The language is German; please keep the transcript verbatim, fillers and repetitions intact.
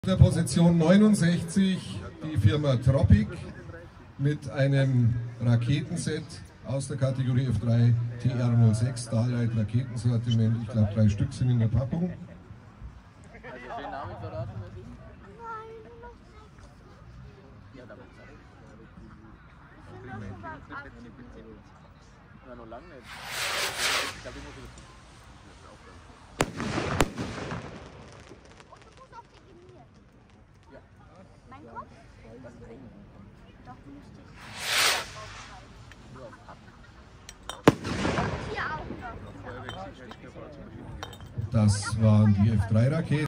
Der Position neunundsechzig die Firma Tropic mit einem Raketenset aus der Kategorie F drei T R null sechs Starlight Raketensortiment. Ich glaube, drei Stück sind in der Packung. Also den Namen verraten wir nicht? Ja, damit ja, noch lange nicht. Ich glaube, ich muss wieder Mein Kopf? Doch, müsste ich. nur auf Ab. Hier auch noch. Das waren die F drei Raketen.